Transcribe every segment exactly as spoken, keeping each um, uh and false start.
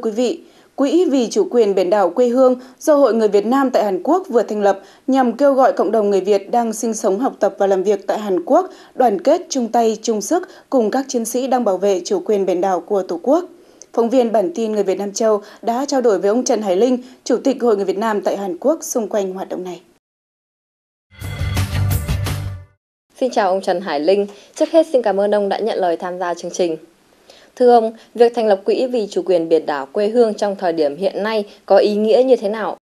quý vị, Quỹ vì chủ quyền biển đảo quê hương do Hội Người Việt Nam tại Hàn Quốc vừa thành lập nhằm kêu gọi cộng đồng người Việt đang sinh sống, học tập và làm việc tại Hàn Quốc đoàn kết, chung tay, chung sức cùng các chiến sĩ đang bảo vệ chủ quyền biển đảo của Tổ quốc. Phóng viên bản tin Người Việt Nam Châu đã trao đổi với ông Trần Hải Linh, Chủ tịch Hội Người Việt Nam tại Hàn Quốc xung quanh hoạt động này. Xin chào ông Trần Hải Linh. Trước hết xin cảm ơn ông đã nhận lời tham gia chương trình. Thưa ông, việc thành lập Quỹ vì chủ quyền biển đảo quê hương trong thời điểm hiện nay có ý nghĩa như thế nào?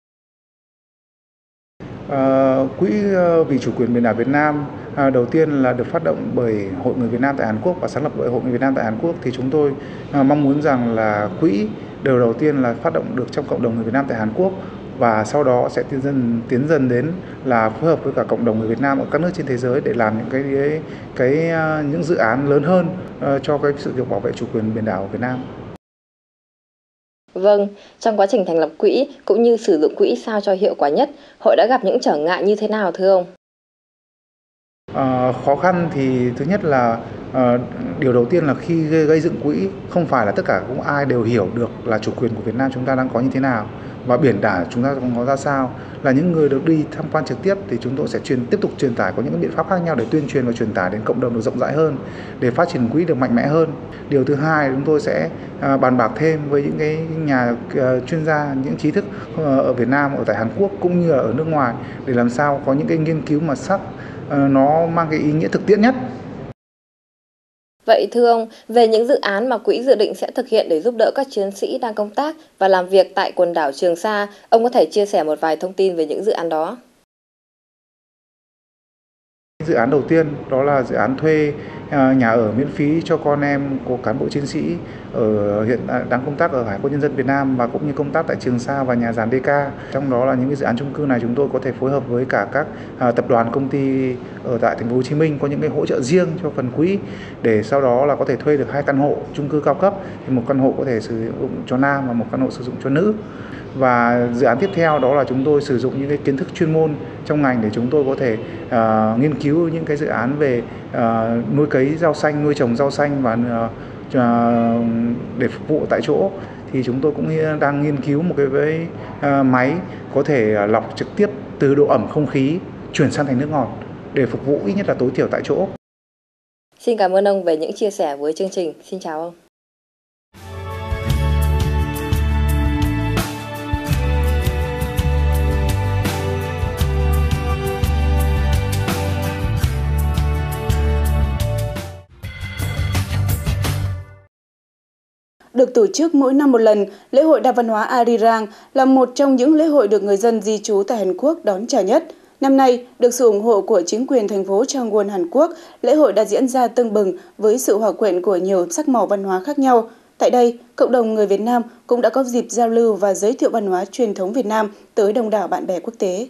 À, Quỹ vì chủ quyền biển đảo Việt Nam à, đầu tiên là được phát động bởi Hội Người Việt Nam tại Hàn Quốc và sáng lập bởi Hội Người Việt Nam tại Hàn Quốc. Thì chúng tôi à, mong muốn rằng là quỹ đều đầu tiên là phát động được trong cộng đồng người Việt Nam tại Hàn Quốc, và sau đó sẽ tiến dần tiến dần đến là phối hợp với cả cộng đồng người Việt Nam ở các nước trên thế giới để làm những cái cái, cái những dự án lớn hơn uh, cho cái sự việc bảo vệ chủ quyền biển đảo của Việt Nam. Vâng, trong quá trình thành lập quỹ cũng như sử dụng quỹ sao cho hiệu quả nhất, hội đã gặp những trở ngại như thế nào thưa ông? Uh, khó khăn thì thứ nhất là uh, điều đầu tiên là khi gây, gây dựng quỹ không phải là tất cả cũng ai đều hiểu được là chủ quyền của Việt Nam chúng ta đang có như thế nào và biển đảo chúng ta có ra sao. Là những người được đi tham quan trực tiếp thì chúng tôi sẽ truyền tiếp tục truyền tải có những biện pháp khác nhau để tuyên truyền và truyền tải đến cộng đồng được rộng rãi hơn để phát triển quỹ được mạnh mẽ hơn. Điều thứ hai, chúng tôi sẽ uh, bàn bạc thêm với những cái nhà uh, chuyên gia, những trí thức uh, ở Việt Nam, ở tại Hàn Quốc cũng như là ở nước ngoài để làm sao có những cái nghiên cứu mà sắc uh, nó mang cái ý nghĩa thực tiễn nhất. Vậy thưa ông, về những dự án mà quỹ dự định sẽ thực hiện để giúp đỡ các chiến sĩ đang công tác và làm việc tại quần đảo Trường Sa, ông có thể chia sẻ một vài thông tin về những dự án đó? Dự án đầu tiên đó là dự án thuê nhà ở miễn phí cho con em của cán bộ chiến sĩ ở hiện đang công tác ở Hải quân Nhân dân Việt Nam và cũng như công tác tại Trường Sa và nhà giàn đê ca. Trong đó là những cái dự án chung cư này chúng tôi có thể phối hợp với cả các tập đoàn công ty ở tại thành phố Hồ Chí Minh có những cái hỗ trợ riêng cho phần quỹ để sau đó là có thể thuê được hai căn hộ chung cư cao cấp, thì một căn hộ có thể sử dụng cho nam và một căn hộ sử dụng cho nữ. Và dự án tiếp theo đó là chúng tôi sử dụng những cái kiến thức chuyên môn trong ngành để chúng tôi có thể uh, nghiên cứu những cái dự án về uh, nuôi cấy rau xanh, nuôi trồng rau xanh và uh, để phục vụ tại chỗ. Thì chúng tôi cũng đang nghiên cứu một cái với uh, máy có thể lọc trực tiếp từ độ ẩm không khí chuyển sang thành nước ngọt để phục vụ ít nhất là tối thiểu tại chỗ. Xin cảm ơn ông về những chia sẻ với chương trình. Xin chào ông. Được tổ chức mỗi năm một lần, lễ hội đa văn hóa Arirang là một trong những lễ hội được người dân di trú tại Hàn Quốc đón chờ nhất. Năm nay, được sự ủng hộ của chính quyền thành phố Changwon, Hàn Quốc, lễ hội đã diễn ra tưng bừng với sự hòa quyện của nhiều sắc màu văn hóa khác nhau. Tại đây, cộng đồng người Việt Nam cũng đã có dịp giao lưu và giới thiệu văn hóa truyền thống Việt Nam tới đông đảo bạn bè quốc tế.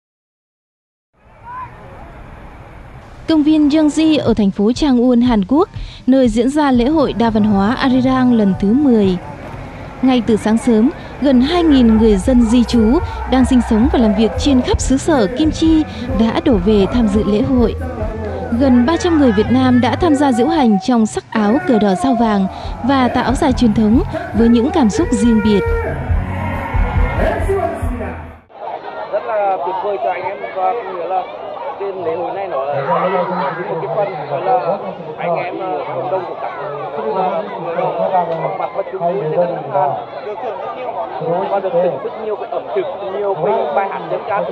Công viên Yeongji ở thành phố Changwon, Hàn Quốc, nơi diễn ra lễ hội đa văn hóa Arirang lần thứ mười. Ngay từ sáng sớm, gần hai nghìn người dân di trú đang sinh sống và làm việc trên khắp xứ sở Kim Chi đã đổ về tham dự lễ hội. Gần ba trăm người Việt Nam đã tham gia diễu hành trong sắc áo cờ đỏ sao vàng và tà áo dài truyền thống với những cảm xúc riêng biệt. Rất là tuyệt vời cho anh em và cũng như là trên lễ hội này nó là một cái phần gọi là anh em cộng đồng của các người lao mặt và chung vui trên đất nước Hàn được thưởng rất nhiều món và được thưởng rất nhiều cái ẩm thực, nhiều cái bài hát dân ca.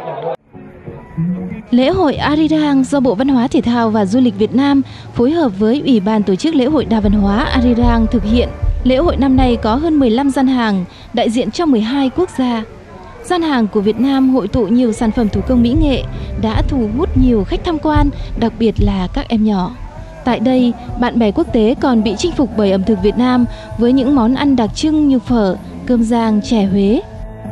Lễ hội Arirang do Bộ Văn hóa Thể thao và Du lịch Việt Nam phối hợp với Ủy ban tổ chức lễ hội đa văn hóa Arirang thực hiện. Lễ hội năm nay có hơn mười lăm gian hàng đại diện cho mười hai quốc gia. Gian hàng của Việt Nam hội tụ nhiều sản phẩm thủ công mỹ nghệ đã thu hút nhiều khách tham quan, đặc biệt là các em nhỏ. Tại đây, bạn bè quốc tế còn bị chinh phục bởi ẩm thực Việt Nam với những món ăn đặc trưng như phở, cơm rang, chè Huế.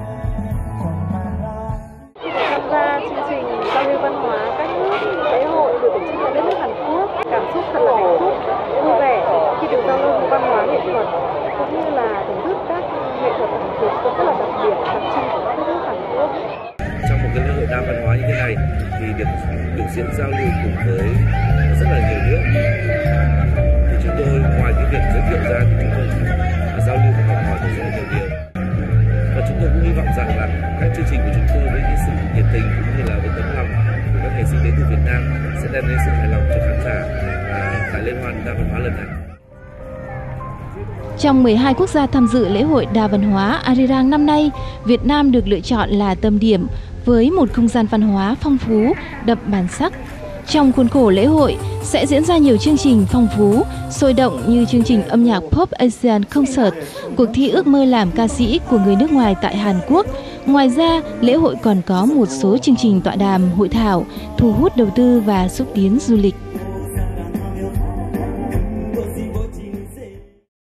Tham gia chương trình giao lưu văn hóa các nước lễ hội được tổ chức tại đất nước Hàn Quốc, cảm xúc thật là hạnh phúc, vui vẻ khi được giao lưu văn hóa nghệ thuật cũng như là thưởng thức các nghệ thuật ẩm thực rất là đặc biệt, đặc trưng của các nước Hàn Quốc. Trong một cái lễ hội đa văn hóa như thế này thì được biểu diễn giao lưu cùng với rất là nhiều nước. Thì chúng tôi ngoài cái việc giới thiệu ra thì chúng tôi giao lưu và học hỏi từ rất là nhiều rằng là các chương trình của chúng tôi với cái sự nhiệt tình cũng như là với tấm lòng của các nghệ sĩ đến từ Việt Nam sẽ đem đến sự hài lòng cho khán giả à, tại liên hoan đa văn hóa lần này. Trong mười hai quốc gia tham dự lễ hội đa văn hóa Arirang năm nay, Việt Nam được lựa chọn là tâm điểm với một không gian văn hóa phong phú, đậm bản sắc. Trong khuôn khổ lễ hội sẽ diễn ra nhiều chương trình phong phú, sôi động như chương trình âm nhạc Pop Asian Concert, cuộc thi ước mơ làm ca sĩ của người nước ngoài tại Hàn Quốc. Ngoài ra, lễ hội còn có một số chương trình tọa đàm, hội thảo, thu hút đầu tư và xúc tiến du lịch.